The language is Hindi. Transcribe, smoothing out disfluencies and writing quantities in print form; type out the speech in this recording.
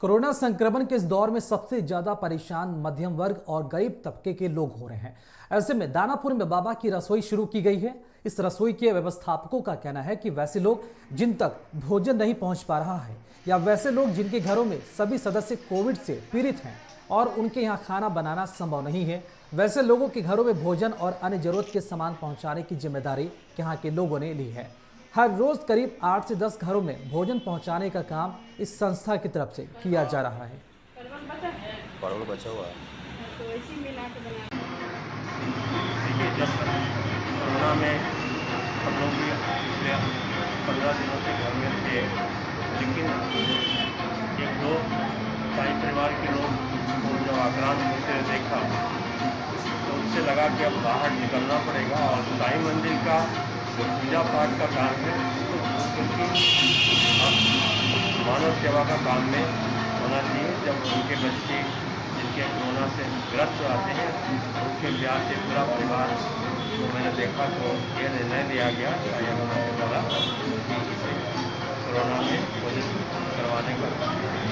कोरोना संक्रमण के इस दौर में सबसे ज्यादा परेशान मध्यम वर्ग और गरीब तबके के लोग हो रहे हैं। ऐसे में दानापुर में बाबा की रसोई शुरू की गई है। इस रसोई के व्यवस्थापकों का कहना है कि वैसे लोग जिन तक भोजन नहीं पहुंच पा रहा है या वैसे लोग जिनके घरों में सभी सदस्य कोविड से पीड़ित हैं और उनके यहाँ खाना बनाना संभव नहीं है, वैसे लोगों के घरों में भोजन और अन्य जरूरत के सामान पहुंचाने की जिम्मेदारी यहाँ के लोगों ने ली है। हर रोज करीब 8 से 10 घरों में भोजन पहुंचाने का काम इस संस्था की तरफ से किया जा रहा है। परवल बचा हुआ है तो इसी मिला के बना। देखिए, जब कोरोना में हम लोग भी पिछले 15 दिनों से घर में थे, लेकिन एक दो साई परिवार के लोग को जब आक्रांत होते देखा तो उनसे लगा कि अब बाहर निकलना पड़ेगा और साई मंदिर का जो पूजा पाठ का काम है क्योंकि मानव सेवा का काम में होना चाहिए। जब उनके बच्चे जिनके कोरोना से ग्रस्त आते हैं उनके ब्याह से पूरा परिवार को मैंने देखा तो ये निर्णय लिया गया द्वारा कि इसे कोरोना में भोजन करवाने का